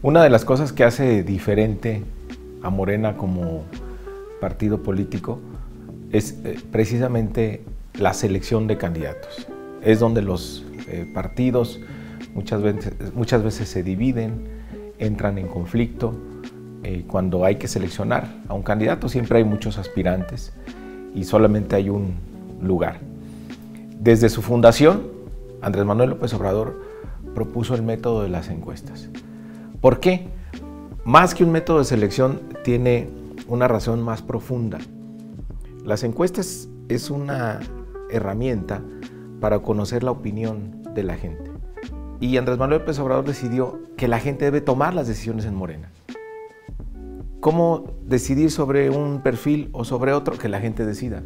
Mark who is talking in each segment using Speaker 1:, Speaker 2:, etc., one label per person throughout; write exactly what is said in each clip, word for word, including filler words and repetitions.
Speaker 1: Una de las cosas que hace diferente a Morena como partido político es eh, precisamente la selección de candidatos. Es donde los eh, partidos muchas veces, muchas veces se dividen, entran en conflicto. Eh, cuando hay que seleccionar a un candidato siempre hay muchos aspirantes y solamente hay un lugar. Desde su fundación, Andrés Manuel López Obrador propuso el método de las encuestas. ¿Por qué? Más que un método de selección, tiene una razón más profunda. Las encuestas es una herramienta para conocer la opinión de la gente. Y Andrés Manuel López Obrador decidió que la gente debe tomar las decisiones en Morena. ¿Cómo decidir sobre un perfil o sobre otro? Que la gente decida.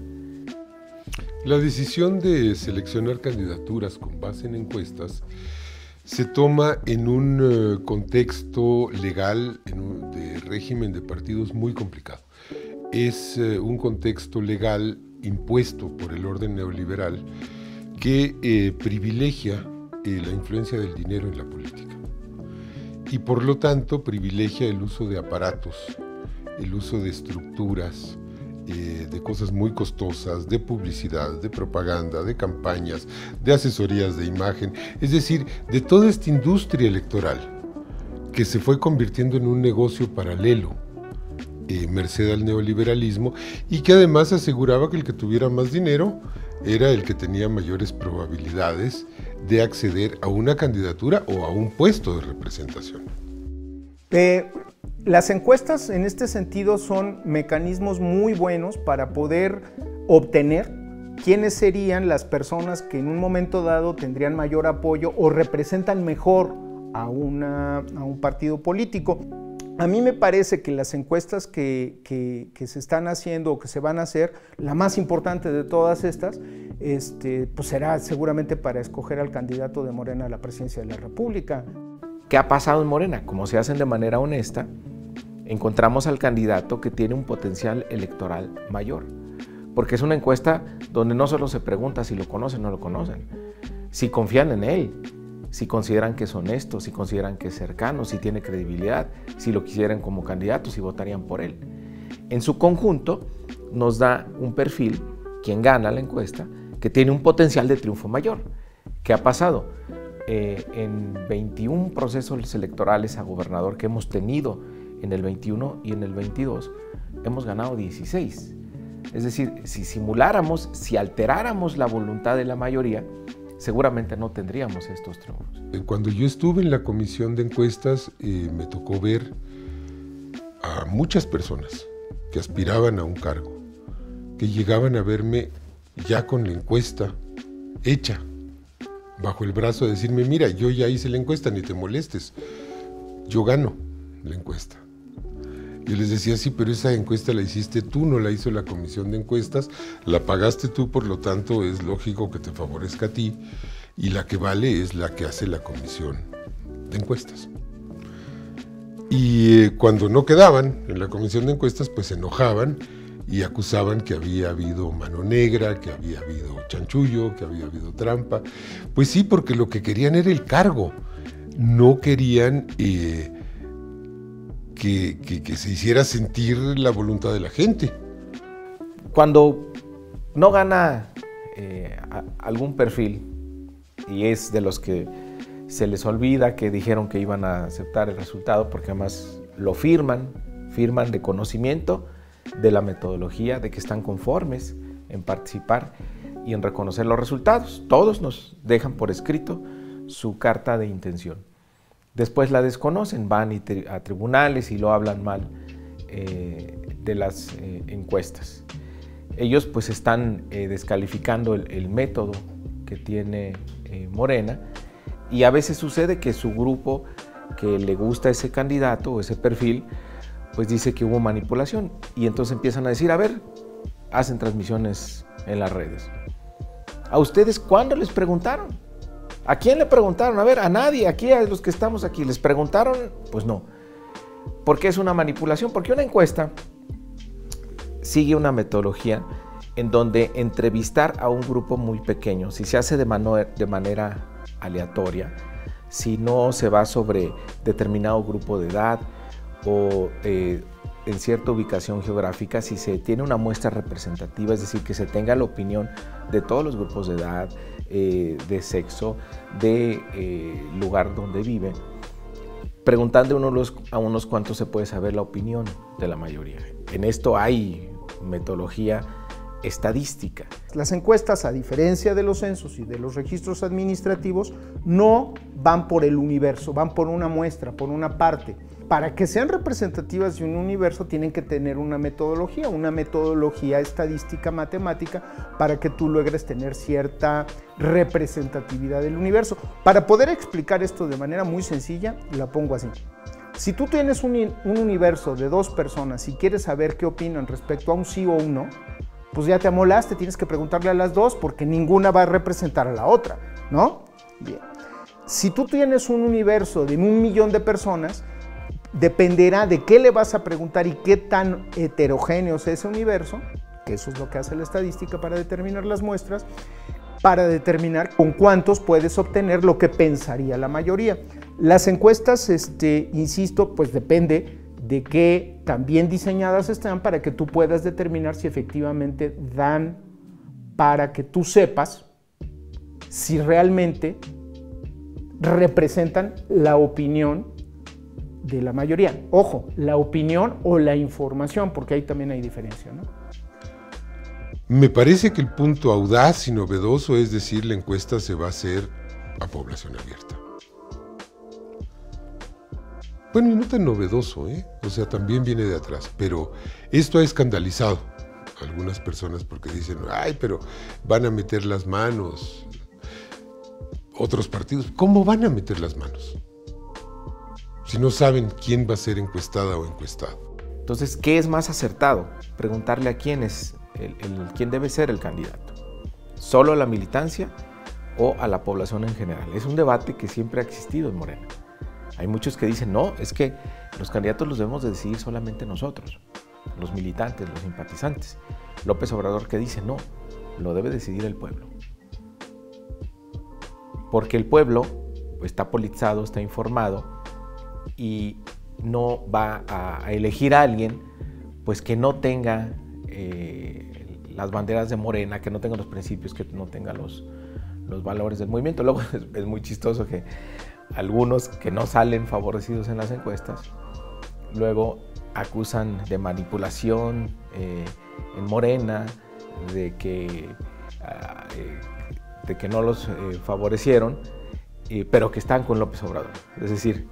Speaker 2: La decisión de seleccionar candidaturas con base en encuestas se toma en un uh, contexto legal, en un, de régimen de partidos muy complicado. Es uh, un contexto legal impuesto por el orden neoliberal que eh, privilegia eh, la influencia del dinero en la política y por lo tanto privilegia el uso de aparatos, el uso de estructuras, eh, de cosas muy costosas, de publicidad, de propaganda, de campañas, de asesorías de imagen, es decir, de toda esta industria electoral que se fue convirtiendo en un negocio paralelo, eh, merced al neoliberalismo, y que además aseguraba que el que tuviera más dinero era el que tenía mayores probabilidades de acceder a una candidatura o a un puesto de representación.
Speaker 3: Eh, las encuestas en este sentido son mecanismos muy buenos para poder obtener quiénes serían las personas que en un momento dado tendrían mayor apoyo o representan mejor a, una, a un partido político. A mí me parece que las encuestas que, que, que se están haciendo o que se van a hacer, la más importante de todas estas, este, pues será seguramente para escoger al candidato de Morena a la presidencia de la República.
Speaker 1: ¿Qué ha pasado en Morena? Como se hacen de manera honesta, encontramos al candidato que tiene un potencial electoral mayor. Porque es una encuesta donde no solo se pregunta si lo conocen o no lo conocen, si confían en él, si consideran que es honesto, si consideran que es cercano, si tiene credibilidad, si lo quisieran como candidato, si votarían por él. En su conjunto nos da un perfil, quien gana la encuesta, que tiene un potencial de triunfo mayor. ¿Qué ha pasado? Eh, en veintiún procesos electorales a gobernador que hemos tenido en el veintiuno y en el veintidós, hemos ganado dieciséis. Es decir, si simuláramos, si alteráramos la voluntad de la mayoría, seguramente no tendríamos estos triunfos.
Speaker 2: Cuando yo estuve en la comisión de encuestas, eh, me tocó ver a muchas personas que aspiraban a un cargo, que llegaban a verme ya con la encuesta hecha, bajo el brazo, a decirme, mira, yo ya hice la encuesta, ni te molestes, yo gano la encuesta. Yo les decía, sí, pero esa encuesta la hiciste tú, no la hizo la comisión de encuestas, la pagaste tú, por lo tanto es lógico que te favorezca a ti, y la que vale es la que hace la comisión de encuestas. Y eh, cuando no quedaban en la comisión de encuestas, pues se enojaban y acusaban que había habido mano negra, que había habido chanchullo, que había habido trampa. Pues sí, porque lo que querían era el cargo, no querían eh, que, que, que se hiciera sentir la voluntad de la gente.
Speaker 1: Cuando no gana eh, a, algún perfil, y es de los que se les olvida que dijeron que iban a aceptar el resultado, porque además lo firman, firman de conocimiento de la metodología, de que están conformes en participar y en reconocer los resultados. Todos nos dejan por escrito su carta de intención. Después la desconocen, van a tribunales y lo hablan mal eh, de las eh, encuestas. Ellos pues están eh, descalificando el, el método que tiene eh, Morena, y a veces sucede que su grupo que le gusta ese candidato o ese perfil pues dice que hubo manipulación, y entonces empiezan a decir, a ver, hacen transmisiones en las redes. ¿A ustedes cuándo les preguntaron? ¿A quién le preguntaron? A ver, a nadie, aquí a los que estamos aquí, ¿les preguntaron? Pues no. ¿Por qué es una manipulación? Porque una encuesta sigue una metodología en donde entrevistar a un grupo muy pequeño, si se hace de, mano, de manera aleatoria, si no se va sobre determinado grupo de edad o eh, en cierta ubicación geográfica, si se tiene una muestra representativa, es decir, que se tenga la opinión de todos los grupos de edad, eh, de sexo, de eh, lugar donde vive, preguntando a unos, a unos cuantos se puede saber la opinión de la mayoría. En esto hay metodología estadística.
Speaker 3: Las encuestas, a diferencia de los censos y de los registros administrativos, no van por el universo, van por una muestra, por una parte. Para que sean representativas de un universo tienen que tener una metodología, una metodología estadística matemática para que tú logres tener cierta representatividad del universo. Para poder explicar esto de manera muy sencilla, la pongo así. Si tú tienes un, un universo de dos personas y quieres saber qué opinan respecto a un sí o un no, pues ya te amolaste, tienes que preguntarle a las dos porque ninguna va a representar a la otra, ¿no? Bien. Si tú tienes un universo de un millón de personas, dependerá de qué le vas a preguntar y qué tan heterogéneo es ese universo, que eso es lo que hace la estadística para determinar las muestras, para determinar con cuántos puedes obtener lo que pensaría la mayoría. Las encuestas, este, insisto, pues depende de qué tan bien diseñadas están para que tú puedas determinar si efectivamente dan para que tú sepas si realmente representan la opinión de la mayoría. Ojo, la opinión o la información, porque ahí también hay diferencia, ¿no?
Speaker 2: Me parece que el punto audaz y novedoso es decir, la encuesta se va a hacer a población abierta. Bueno, y no tan novedoso, ¿eh? O sea, también viene de atrás, pero esto ha escandalizado a algunas personas porque dicen, ay, pero van a meter las manos otros partidos. ¿Cómo van a meter las manos? Si no saben quién va a ser encuestada o encuestado.
Speaker 1: Entonces, ¿qué es más acertado? Preguntarle a quién es, el, el, quién debe ser el candidato. ¿Solo a la militancia o a la población en general? Es un debate que siempre ha existido en Morena. Hay muchos que dicen, no, es que los candidatos los debemos de decidir solamente nosotros, los militantes, los simpatizantes. López Obrador que dice, no, lo debe decidir el pueblo. Porque el pueblo está politizado, está informado y no va a elegir a alguien pues, que no tenga eh, las banderas de Morena, que no tenga los principios, que no tenga los, los valores del movimiento. Luego es, es muy chistoso que algunos que no salen favorecidos en las encuestas, luego acusan de manipulación eh, en Morena, de que, uh, eh, de que no los eh, favorecieron, eh, pero que están con López Obrador. Es decir,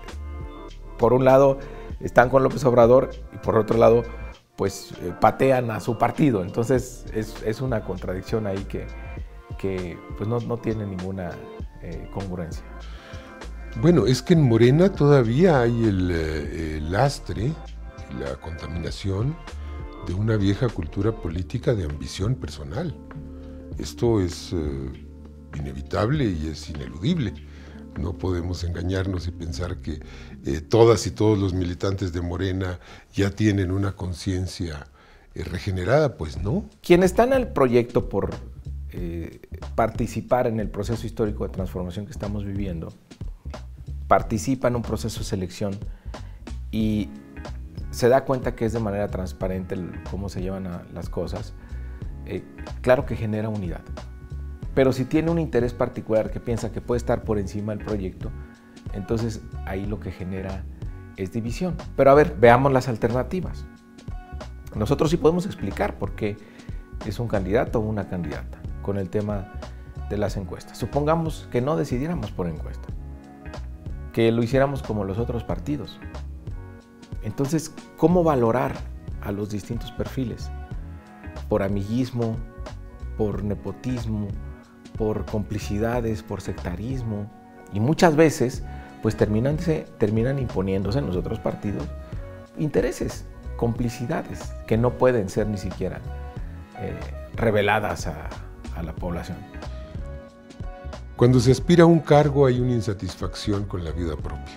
Speaker 1: por un lado están con López Obrador y por otro lado pues eh, patean a su partido. Entonces es, es una contradicción ahí que, que pues no, no tiene ninguna eh, congruencia.
Speaker 2: Bueno, es que en Morena todavía hay el, el lastre, la contaminación de una vieja cultura política de ambición personal. Esto es uh, inevitable y es ineludible. No podemos engañarnos y pensar que eh, todas y todos los militantes de Morena ya tienen una conciencia eh, regenerada, pues no.
Speaker 1: Quienes están al proyecto por eh, participar en el proceso histórico de transformación que estamos viviendo, participa en un proceso de selección y se da cuenta que es de manera transparente el, cómo se llevan a las cosas, eh, claro que genera unidad. Pero si tiene un interés particular que piensa que puede estar por encima del proyecto, entonces ahí lo que genera es división. Pero a ver, veamos las alternativas. Nosotros sí podemos explicar por qué es un candidato o una candidata con el tema de las encuestas. Supongamos que no decidiéramos por encuesta, que lo hiciéramos como los otros partidos. Entonces, ¿cómo valorar a los distintos perfiles? Por amiguismo, por nepotismo, por complicidades, por sectarismo, y muchas veces pues terminan, se, terminan imponiéndose en los otros partidos intereses, complicidades que no pueden ser ni siquiera eh, reveladas a, a la población.
Speaker 2: Cuando se aspira a un cargo hay una insatisfacción con la vida propia.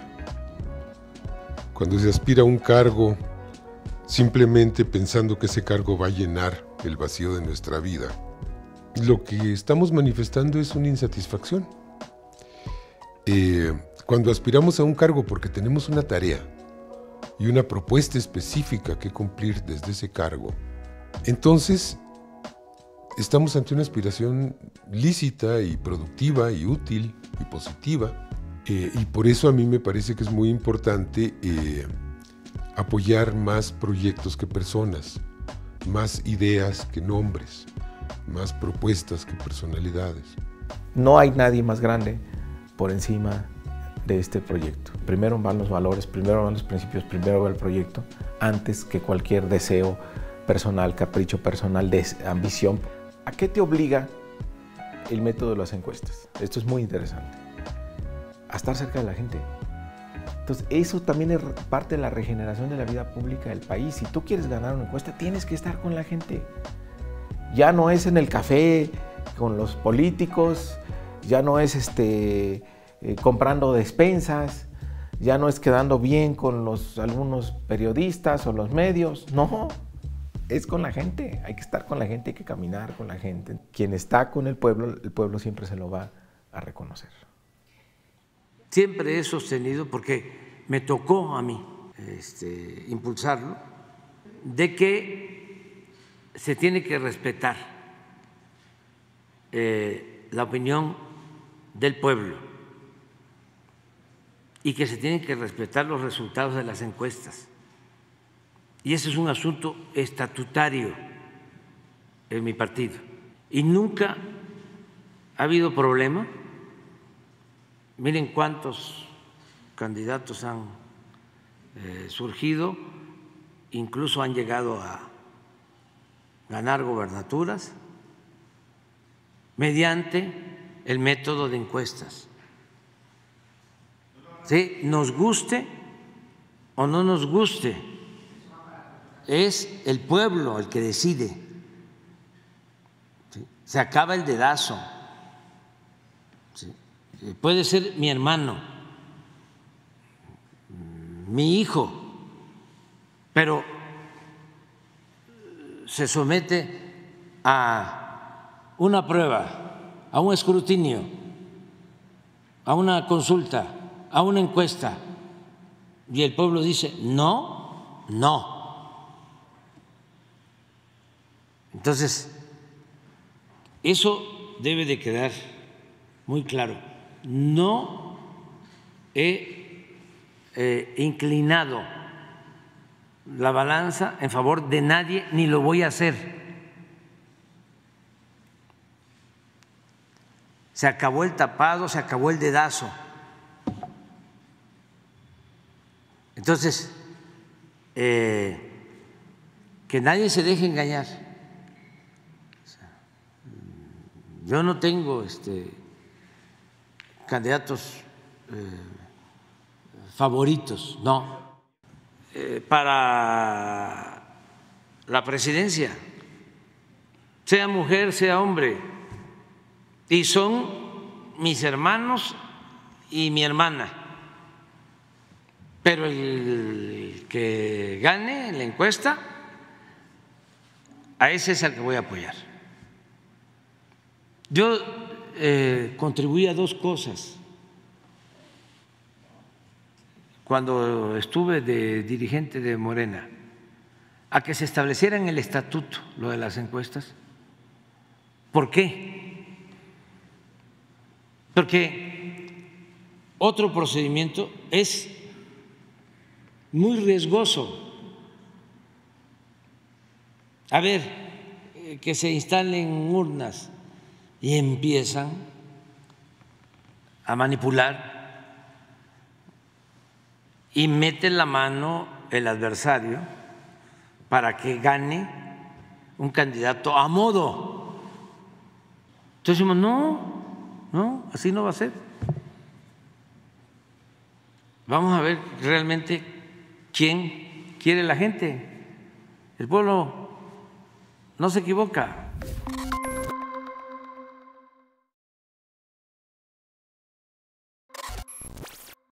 Speaker 2: Cuando se aspira a un cargo simplemente pensando que ese cargo va a llenar el vacío de nuestra vida, lo que estamos manifestando es una insatisfacción. eh, cuando aspiramos a un cargo porque tenemos una tarea y una propuesta específica que cumplir desde ese cargo, entonces estamos ante una aspiración lícita y productiva y útil y positiva. Eh, y por eso a mí me parece que es muy importante eh, apoyar más proyectos que personas, más ideas que nombres, más propuestas que personalidades.
Speaker 1: No hay nadie más grande por encima de este proyecto. Primero van los valores, primero van los principios, primero va el proyecto, antes que cualquier deseo personal, capricho personal, de ambición. ¿A qué te obliga el método de las encuestas? Esto es muy interesante. A estar cerca de la gente. Entonces, eso también es parte de la regeneración de la vida pública del país. Si tú quieres ganar una encuesta, tienes que estar con la gente. Ya no es en el café con los políticos, ya no es este, eh, comprando despensas, ya no es quedando bien con los, algunos periodistas o los medios. No, es con la gente. Hay que estar con la gente, hay que caminar con la gente. Quien está con el pueblo, el pueblo siempre se lo va a reconocer.
Speaker 4: Siempre he sostenido, porque me tocó a mí este, impulsarlo, de que se tiene que respetar eh, la opinión del pueblo y que se tienen que respetar los resultados de las encuestas. Y ese es un asunto estatutario en mi partido. Y nunca ha habido problema. Miren cuántos candidatos han eh, surgido, incluso han llegado a ganar gobernaturas mediante el método de encuestas. ¿Sí? Nos guste o no nos guste, es el pueblo el que decide. ¿Sí? Se acaba el dedazo. ¿Sí? Puede ser mi hermano, mi hijo, pero se somete a una prueba, a un escrutinio, a una consulta, a una encuesta, y el pueblo dice no, no. Entonces, eso debe de quedar muy claro. No he eh, inclinado la balanza en favor de nadie, ni lo voy a hacer. Se acabó el tapado, se acabó el dedazo. Entonces, eh, que nadie se deje engañar. Yo no tengo este candidatos eh, favoritos, no. Eh, para la presidencia, sea mujer, sea hombre, y son mis hermanos y mi hermana, pero el que gane la encuesta, a ese es al que voy a apoyar. Yo eh, contribuí a dos cosas cuando estuve de dirigente de Morena: a que se estableciera en el estatuto lo de las encuestas. ¿Por qué? Porque otro procedimiento es muy riesgoso. A ver, que se instalen urnas y empiezan a manipular y mete la mano el adversario para que gane un candidato a modo. Entonces decimos, no, no, así no va a ser. Vamos a ver realmente quién quiere la gente. El pueblo no se equivoca.